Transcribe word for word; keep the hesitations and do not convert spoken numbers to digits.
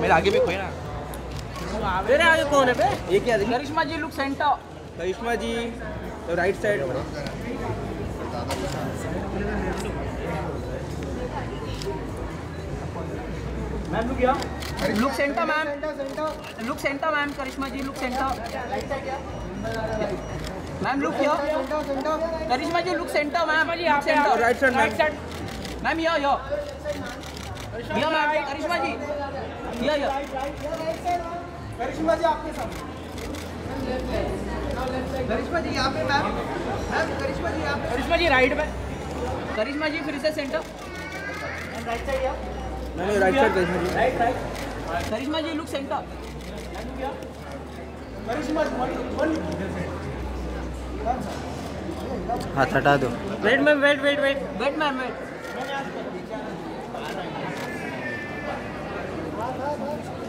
मेरे आगे भी कोई ना। मेरे आगे कौन है बे? ये क्या है? करिश्मा जी लुक सेंटर। करिश्मा जी तो राइट साइड। मैम लुक या look centre ma'am, look centre ma'am, Karishma ji look centre ma'am, look या Karishma ji look centre ma'am, look centre right side right side ma'am, या या या मैम, करिश्मा जी या या करिश्मा जी आपके सामने, करिश्मा जी यहाँ पे मैम, मैम करिश्मा जी यहाँ पे, करिश्मा जी राइट में, करिश्मा जी फिर से सेंटर राइट साइड या नहीं right side Karishma ji. Right right Karishma ji look centre. Karishma ji हाथ हटा दो। Wait ma'am, wait wait wait wait ma'am, wait